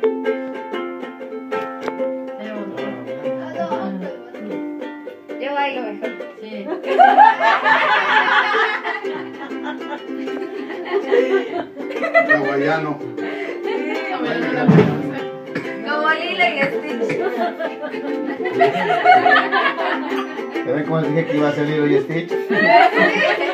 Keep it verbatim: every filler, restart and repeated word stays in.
Yo bailo mejor. Sí. Hawaiano. Como Lilo y Stitch. ¿Sabes cómo dije que iba a salir hoy Stitch?